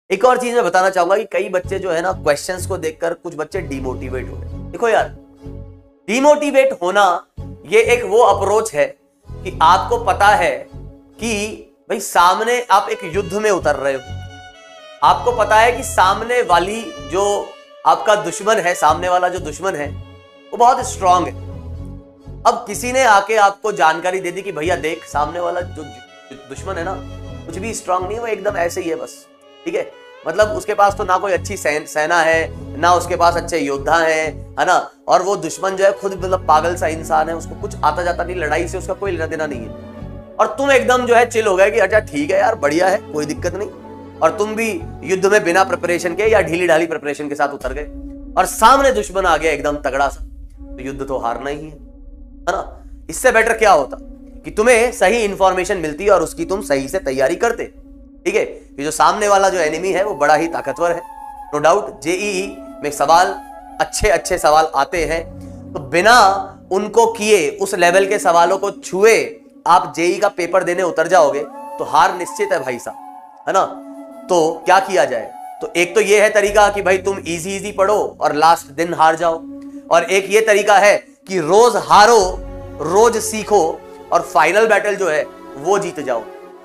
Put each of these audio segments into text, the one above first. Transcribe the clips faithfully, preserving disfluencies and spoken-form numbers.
एक और चीज मैं बताना चाहूंगा कि कई बच्चे जो है ना क्वेश्चंस को देखकर कुछ बच्चे डिमोटिवेट हो गए। देखो यार, डिमोटिवेट होना ये एक वो अप्रोच है कि आपको पता है कि भाई सामने आप एक युद्ध में उतर रहे हो, आपको पता है कि सामने वाली जो आपका दुश्मन है, सामने वाला जो दुश्मन है वो बहुत स्ट्रांग है। अब किसी ने आके आपको जानकारी दे दी कि भैया देख, सामने वाला जो दुश्मन है ना कुछ भी स्ट्रांग नहीं, वो एकदम ऐसे ही है बस, ठीक है। मतलब उसके पास तो ना कोई अच्छी सेना है, ना उसके पास अच्छे योद्धा हैं, है ना, और वो दुश्मन जो है खुद मतलब पागल सा इंसान है, उसको कुछ आता जाता नहीं, लड़ाई से उसका कोई लेना देना नहीं है। और तुम एकदम जो है चिल हो गए कि अच्छा ठीक है यार, बढ़िया है, कोई दिक्कत नहीं, और तुम भी युद्ध में बिना प्रिपरेशन के या ढीली ढाली प्रिपरेशन के साथ उतर गए, और सामने दुश्मन आ गया एकदम तगड़ा सा, तो युद्ध तो हारना ही है, है ना। इससे बेटर क्या होता कि तुम्हें सही इंफॉर्मेशन मिलती और उसकी तुम सही से तैयारी करते, ठीक है। ये जो सामने वाला जो एनिमी है वो बड़ा ही ताकतवर है, नो डाउट। जेईई में सवाल अच्छे अच्छे सवाल आते हैं, तो बिना उनको किए उस लेवल के सवालों को छुए आप जेईई का पेपर देने उतर जाओगे तो हार निश्चित है भाई साहब, है ना। तो क्या किया जाए? तो एक तो ये है तरीका कि भाई तुम इजी इजी पढ़ो और लास्ट दिन हार जाओ, और एक ये तरीका है कि रोज हारो, रोज सीखो और फाइनल बैटल जो है वो जीत जाओ।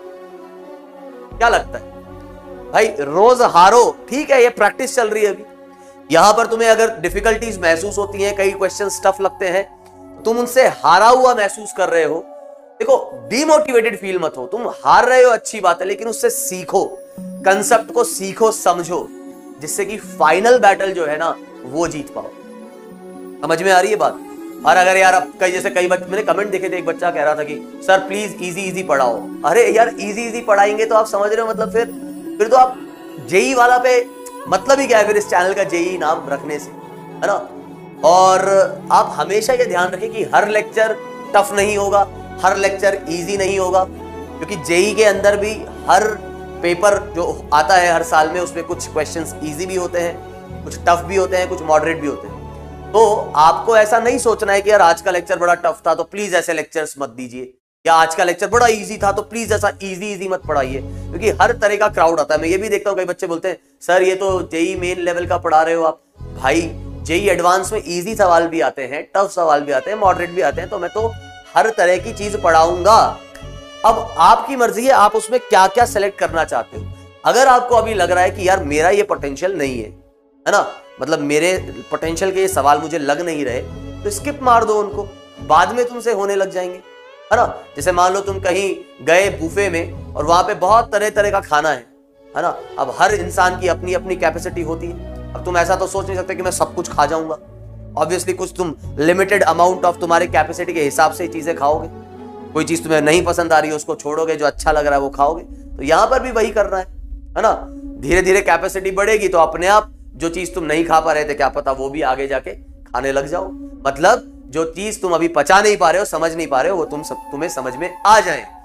क्या लगता है भाई? रोज हारो, ठीक है, ये प्रैक्टिस चल रही है अभी। यहां पर तुम्हें अगर डिफिकल्टीज महसूस होती हैं, कई क्वेश्चंस टफ लगते हैं, तुम उनसे हारा हुआ महसूस कर रहे हो, देखो डीमोटिवेटेड फील मत हो। तुम हार रहे हो अच्छी बात है, लेकिन उससे सीखो, कंसेप्ट को सीखो, समझो, जिससे कि फाइनल बैटल जो है ना वो जीत पाओ। समझ में आ रही है बात? और अगर यार अब कई जैसे कई बच्चे, मैंने कमेंट देखे थे, एक बच्चा कह रहा था कि सर प्लीज इजी इजी पढ़ाओ। अरे यार इजी इजी पढ़ाएंगे तो आप समझ रहे हो, मतलब फिर फिर तो आप जेई वाला पे मतलब ही क्या है फिर इस चैनल का जेई नाम रखने से, है ना। और आप हमेशा ये ध्यान रखें कि हर लेक्चर टफ नहीं होगा, हर लेक्चर इजी नहीं होगा, क्योंकि जेई के अंदर भी हर पेपर जो आता है हर साल में उसमें कुछ क्वेश्चंस इजी भी होते हैं, कुछ टफ भी होते हैं, कुछ मॉडरेट भी होते हैं। तो आपको ऐसा नहीं सोचना है कि यार आज का लेक्चर बड़ा टफ था तो प्लीज ऐसे लेक्चर्स मत दीजिए, या आज का लेक्चर बड़ा इजी था तो प्लीज ऐसा इजी इजी मत पढ़ाइए, क्योंकि हर तरह का क्राउड आता है। मैं ये भी देखता हूँ कई बच्चे बोलते हैं सर ये तो जेई मेन लेवल का पढ़ा रहे हो आप। भाई जेई एडवांस में इजी सवाल भी आते हैं, टफ सवाल भी आते हैं, मॉडरेट भी आते हैं, तो मैं तो हर तरह की चीज पढ़ाऊंगा। अब आपकी मर्जी है आप उसमें क्या क्या सेलेक्ट करना चाहते हो। अगर आपको अभी लग रहा है कि यार मेरा ये पोटेंशियल नहीं है, है ना, मतलब मेरे पोटेंशियल के ये सवाल मुझे लग नहीं रहे, तो स्किप मार दो उनको, बाद में तुमसे होने लग जाएंगे, है ना। जैसे मान लो तुम कहीं गए बुफे में और वहां पे बहुत तरह तरह का खाना है, है ना। अब हर इंसान की अपनी अपनी कैपेसिटी होती है। अब तुम ऐसा तो सोच नहीं सकते कि मैं सब कुछ खा जाऊंगा। ऑब्वियसली कुछ तुम लिमिटेड अमाउंट ऑफ तुम्हारे कैपेसिटी के हिसाब से चीजें खाओगे, कोई चीज तुम्हें नहीं पसंद आ रही है उसको छोड़ोगे, जो अच्छा लग रहा है वो खाओगे। तो यहां पर भी वही करना है, है ना। धीरे धीरे कैपेसिटी बढ़ेगी तो अपने आप जो चीज तुम नहीं खा पा रहे थे, क्या पता वो भी आगे जाके खाने लग जाओ। मतलब जो चीज तुम अभी पचा नहीं पा रहे हो, समझ नहीं पा रहे हो, वो तुम सब तुम्हें समझ में आ जाए।